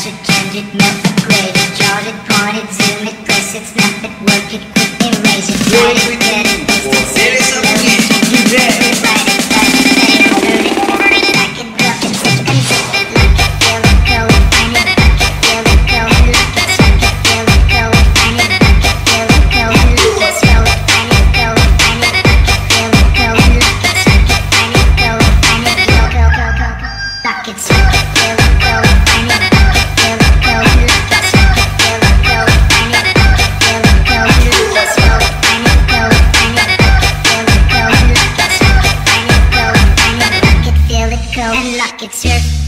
flash it, change it, melt, upgrade it, chart it, point it, zoom it, press it, snap it, work it, quick erase it, write it, get it, paste it, save it, load it, you get it, write it, type it, say it, learn it, record it, like it, drop it, switch and zip it, lock it, feel it, go it, find it, back it, feel it, go it, lock it, check it, feel it, go it, find it, back it, feel it, go it, lock it, slow it, find it, go it, find it, back it, feel it, go it, lock it, check it, find it, go it, find it, go, go, go, go, go, lock it, check it, feel it, go it, find it, back it, feel it, go it, lock it, check it, feel it, go it, find it, back it, feel it, go it, lock it, slow it, find it, go it, find it, back it, feel it, go it, lock it, check it, find it, go it, find it, back it, feel it, go and lock it, surf.